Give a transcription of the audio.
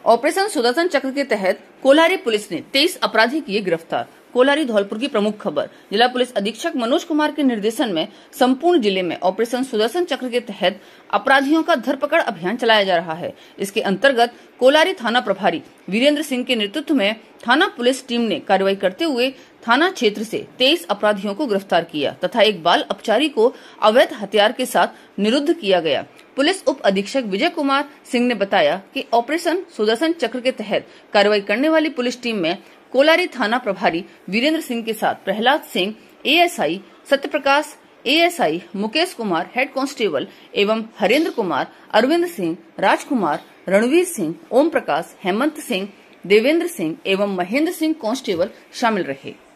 Operation Sudarshan चक्र के तहत कोल्हारी पुलिस ने 23 अपराधी किए गिरफ्तार। कोल्हारी धौलपुर की प्रमुख खबर। जिला पुलिस अधीक्षक मनोज कुमार के निर्देशन में संपूर्ण जिले में ऑपरेशन सुदर्शन चक्र के तहत अपराधियों का धरपकड़ अभियान चलाया जा रहा है। इसके अंतर्गत कोल्हारी थाना प्रभारी वीरेंद्र सिंह के नेतृत्व में थाना पुलिस टीम ने कार्रवाई करते हुए थाना क्षेत्र से 23 अपराधियों को गिरफ्तार किया तथा एक बाल अपचारी को अवैध हथियार के साथ निरुद्ध किया गया। पुलिस उप अधीक्षक विजय कुमार सिंह ने बताया कि ऑपरेशन सुदर्शन चक्र के तहत कार्रवाई करने वाली पुलिस टीम में कोल्हारी थाना प्रभारी वीरेंद्र सिंह के साथ Prahlad Singh ASI, Satyaprakash ASI, Mukesh Kumar head constable एवं हरेंद्र कुमार, अरविंद सिंह, राजकुमार, रणवीर सिंह, ओम प्रकाश, हेमंत सिंह, देवेंद्र सिंह एवं महेंद्र सिंह कांस्टेबल शामिल रहे।